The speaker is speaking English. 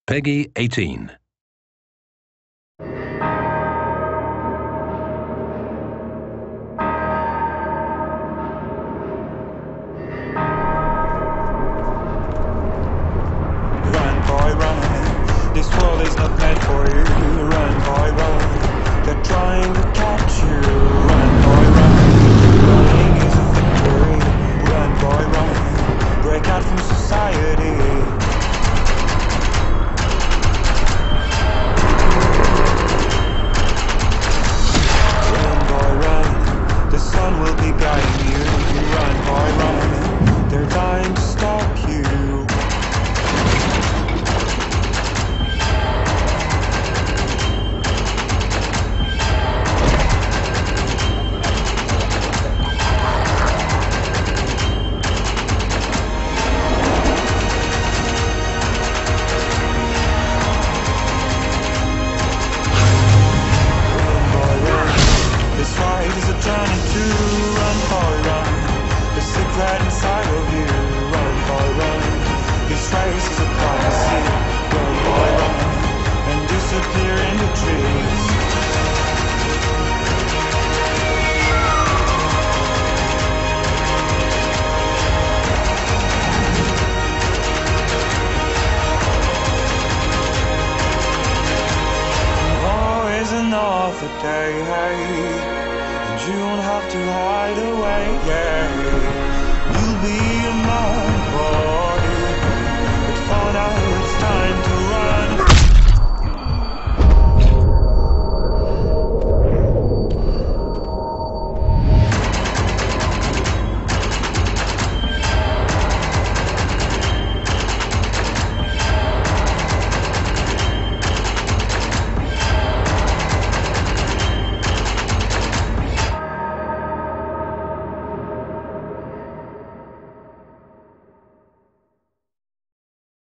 Peggy 18. Run, boy, run. This world is not meant for you. Run, boy, run. They're trying to catch you. Run, boy, run. Running is a victory. Run, boy, run. Break out from society. Run, boy, run. The sun will be guiding you. Run, boy, run. They're dying to stop you. This fight is a journey to run, boy, run. The secret inside of you, run, boy, run. This race is a prophecy, run, boy, run. And disappear in the tree.